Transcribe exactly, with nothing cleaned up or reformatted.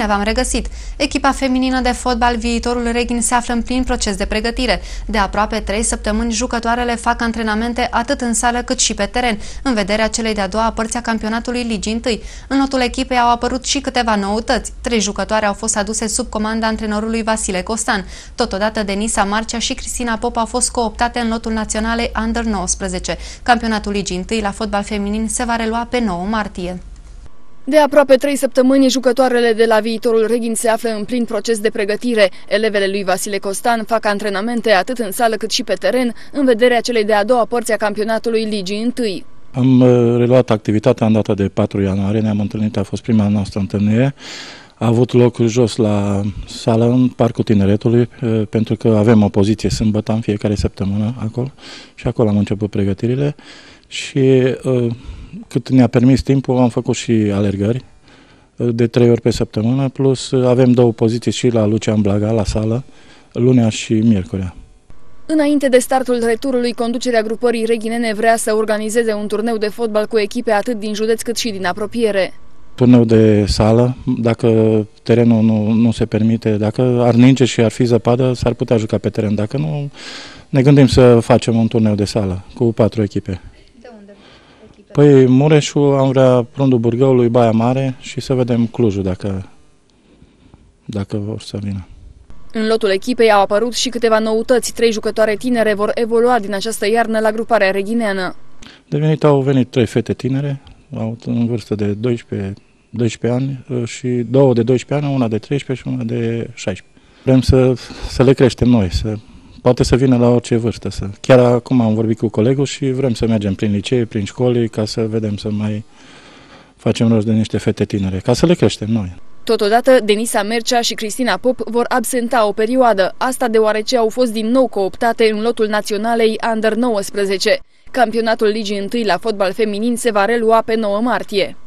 Bine v-am regăsit! Echipa feminină de fotbal Viitorul Reghin se află în plin proces de pregătire. De aproape trei săptămâni, jucătoarele fac antrenamente atât în sală cât și pe teren, în vederea celei de-a doua părți a campionatului Ligii unu. În lotul echipei au apărut și câteva noutăți. Trei jucătoare au fost aduse sub comanda antrenorului Vasile Costan. Totodată, Denisa Marcea și Cristina Pop au fost cooptate în lotul naționalei Under nouăsprezece. Campionatul Ligii unu la fotbal feminin se va relua pe nouă martie. De aproape trei săptămâni, jucătoarele de la Viitorul Reghin se află în plin proces de pregătire. Elevele lui Vasile Costan fac antrenamente atât în sală cât și pe teren, în vederea celei de-a doua părți a campionatului Ligii unu. Am reluat activitatea în data de patru ianuarie, ne-am întâlnit, a fost prima noastră întâlnire. A avut loc jos la sală în Parcul Tineretului, pentru că avem o poziție sâmbătă în fiecare săptămână acolo și acolo am început pregătirile și cât ne-a permis timpul, am făcut și alergări de trei ori pe săptămână, plus avem două poziții și la Lucian Blaga, la sală, lunea și miercurea. Înainte de startul returului, conducerea grupării reghinene vrea să organizeze un turneu de fotbal cu echipe atât din județ cât și din apropiere. Turneu de sală, dacă terenul nu, nu se permite, dacă ar ninge și ar fi zăpadă, s-ar putea juca pe teren. Dacă nu, ne gândim să facem un turneu de sală cu patru echipe. De unde? Echipe? Păi Mureșul, am vrea Prundul Burgăului, Baia Mare și să vedem Clujul dacă, dacă vor să vină. În lotul echipei au apărut și câteva noutăți. Trei jucătoare tinere vor evolua din această iarnă la gruparea reghineană. De venit au venit trei fete tinere, au în vârstă de doisprezece, doisprezece ani și două de doisprezece ani, una de treisprezece și una de șaisprezece. Vrem să, să le creștem noi, să, poate să vină la orice vârstă. Să, chiar acum am vorbit cu colegul și vrem să mergem prin licee, prin școli, ca să vedem să mai facem rost de niște fete tinere, ca să le creștem noi. Totodată, Denisa Marcea și Cristina Pop vor absenta o perioadă, asta deoarece au fost din nou cooptate în lotul naționalei Under nouăsprezece. Campionatul Ligii unu la fotbal feminin se va relua pe nouă martie.